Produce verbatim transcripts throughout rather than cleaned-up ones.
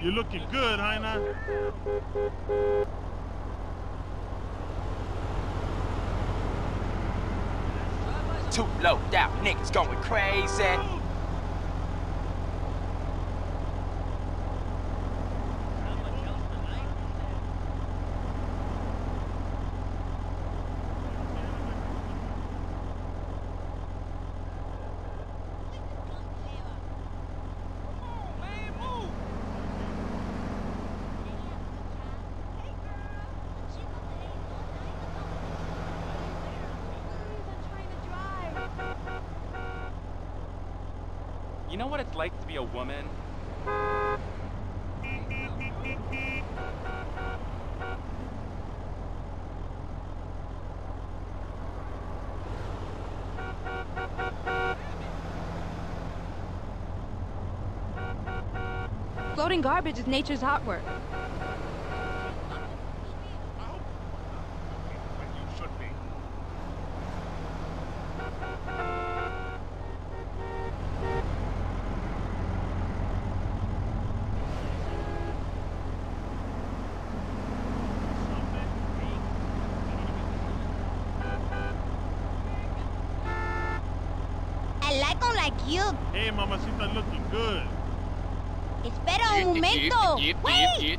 You're looking good, Heina. Too low down, niggas going crazy. You know what it's like to be a woman? Floating garbage is nature's artwork. You. Hey, mamacita, looking good. Espera un momento. Wait.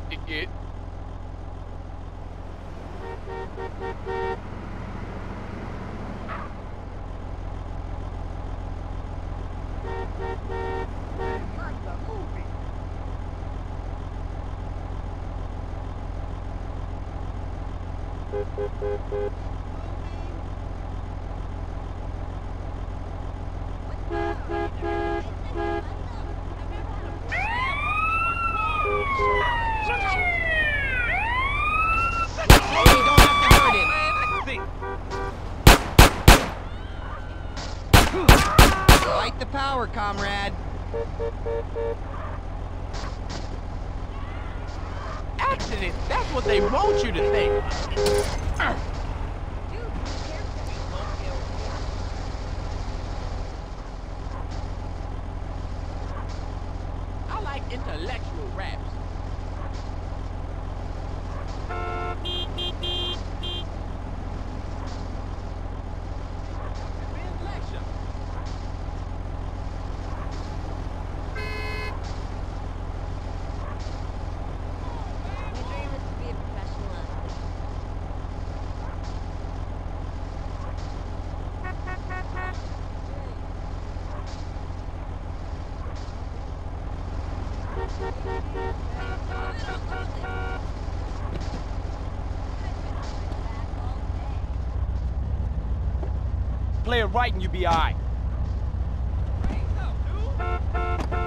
Light the power, comrade. Accident, that's what they want you to think. I like intellectual raps. Play it right and you be alright. Hey, what's up, dude?